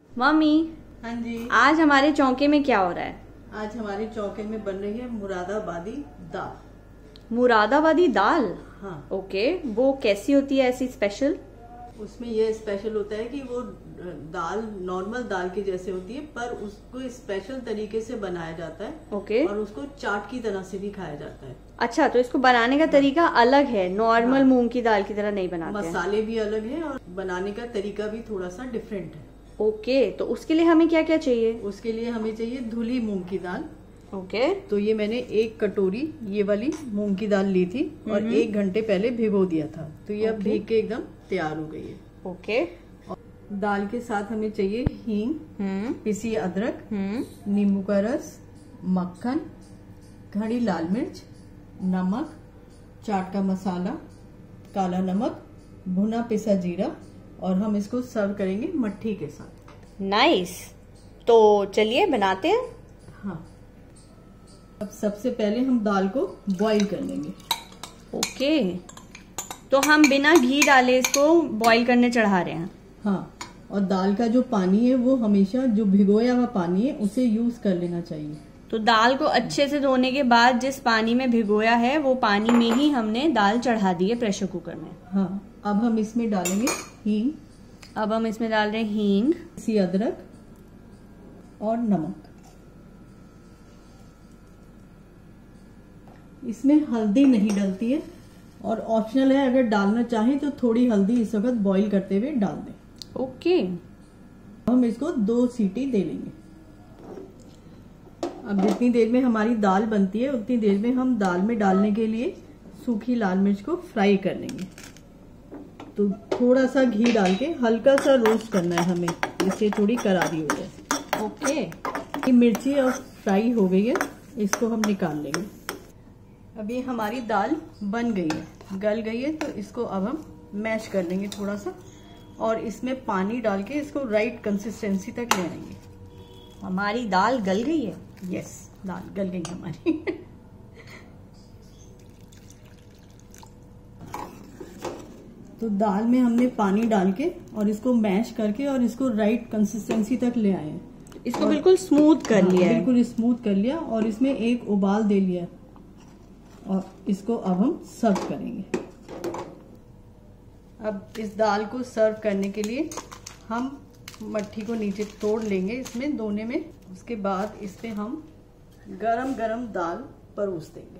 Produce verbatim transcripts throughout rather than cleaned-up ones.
Mummy. हाँ जी। आज हमारे चौके में क्या हो रहा है? आज हमारे चौके में बन रही है मुरादाबादी दाल। मुरादाबादी दाल? हाँ। ओके, वो कैसी होती है ऐसी स्पेशल? उसमें ये स्पेशल होता है कि वो दाल नॉर्मल दाल की जैसे होती है, पर उसको स्पेशल तरीके से बनाया जाता है। ओके। और उसको चाट की तरह से भी खाया जाता है। अच्छा, तो इसको बनाने का तरीका अलग है, नॉर्मल हाँ। मूंग की दाल की तरह नहीं बनाते हैं। मसाले भी अलग हैं और बनाने का तरीका भी थोड़ा सा डिफरेंट है। ओके, तो उसके लिए हमें क्या क्या चाहिए? उसके लिए हमें चाहिए धुली मूंग की दाल। ओके। तो ये मैंने एक कटोरी ये वाली मूंग की दाल ली थी और एक घंटे पहले भिगो दिया था, तो ये अब भीग के एकदम तैयार हो गई है। ओके। और दाल के साथ हमें चाहिए हींग, हम्म पिसी अदरक, हम्म नींबू का रस, मक्खन, खड़ी लाल मिर्च, नमक, चाट का मसाला, काला नमक, भुना पिसा जीरा, और हम इसको सर्व करेंगे मट्ठी के साथ। नाइस। तो चलिए बनाते हैं। हाँ, अब सबसे पहले हम दाल को बॉईल कर लेंगे। ओके, तो हम बिना घी डाले इसको बॉईल करने चढ़ा रहे हैं। हाँ, और दाल का जो पानी है वो हमेशा जो भिगोया हुआ पानी है उसे यूज कर लेना चाहिए। तो दाल को अच्छे से धोने के बाद जिस पानी में भिगोया है वो पानी में ही हमने दाल चढ़ा दी है प्रेशर कुकर में। हाँ, अब हम इसमें डालेंगे हींग। अब हम इसमें डाल रहे हैं हींग, सी अदरक और नमक। इसमें हल्दी नहीं डलती है और ऑप्शनल है, अगर डालना चाहें तो थोड़ी हल्दी इस वक्त बॉईल करते हुए डाल दें। ओके। हम इसको दो सीटी दे लेंगे। अब जितनी देर में हमारी दाल बनती है उतनी देर में हम दाल में डालने के लिए सूखी लाल मिर्च को फ्राई कर लेंगे। तो थोड़ा सा घी डाल के हल्का सा रोस्ट करना है हमें, जिससे थोड़ी करारी हो जाए। ओके। ये मिर्ची और फ्राई हो गई है, इसको हम निकाल लेंगे। अब ये हमारी दाल बन गई है, गल गई है, तो इसको अब हम मैश कर लेंगे थोड़ा सा, और इसमें पानी डाल के इसको राइट कंसिस्टेंसी तक ले आएंगे। हमारी दाल गल गई है। यस, दाल गल गई हमारी। तो दाल में हमने पानी डाल के और इसको मैश करके और इसको राइट कंसिस्टेंसी तक ले आए हैं। इसको बिल्कुल स्मूथ कर हाँ, लिया है। बिल्कुल स्मूथ कर लिया और इसमें एक उबाल दे लिया, और इसको अब हम सर्व करेंगे। अब इस दाल को सर्व करने के लिए हम मट्ठी को नीचे तोड़ लेंगे इसमें दोने में। उसके बाद इस पे हम गरम गरम दाल परोस देंगे।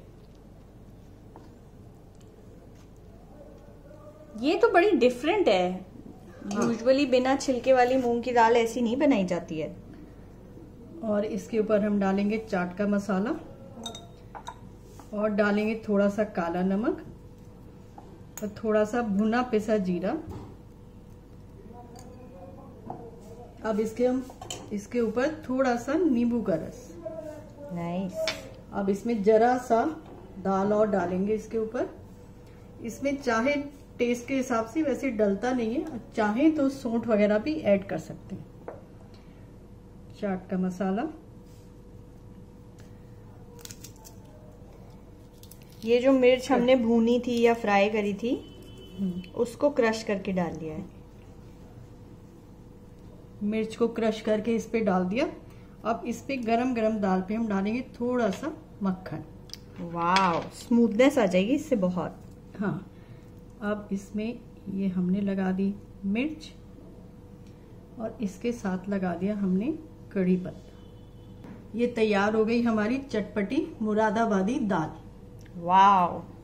ये तो बड़ी डिफरेंट है। यूजुअली बिना छिलके वाली मूंग की दाल ऐसी नहीं बनाई जाती है। और इसके ऊपर हम डालेंगे चाट का मसाला और डालेंगे थोड़ा सा काला नमक और थोड़ा सा भुना पिसा जीरा। अब इसके हम इसके ऊपर थोड़ा सा नींबू का रस। नाइस। अब इसमें जरा सा दाल और डालेंगे इसके ऊपर। इसमें चाहे टेस्ट के हिसाब से, वैसे डलता नहीं है, चाहे तो सौंठ वगैरह भी ऐड कर सकते हैं। चाट का मसाला, ये जो मिर्च हमने भूनी थी या फ्राई करी थी उसको क्रश करके डाल दिया है। मिर्च को क्रश करके इस पे डाल दिया। अब इस पे गरम गरम दाल पे हम डालेंगे थोड़ा सा मक्खन। वाव, स्मूथनेस आ जाएगी इससे बहुत। हाँ, अब इसमें ये हमने लगा दी मिर्च और इसके साथ लगा दिया हमने कड़ी पत्ता। ये तैयार हो गई हमारी चटपटी मुरादाबादी दाल। वाव।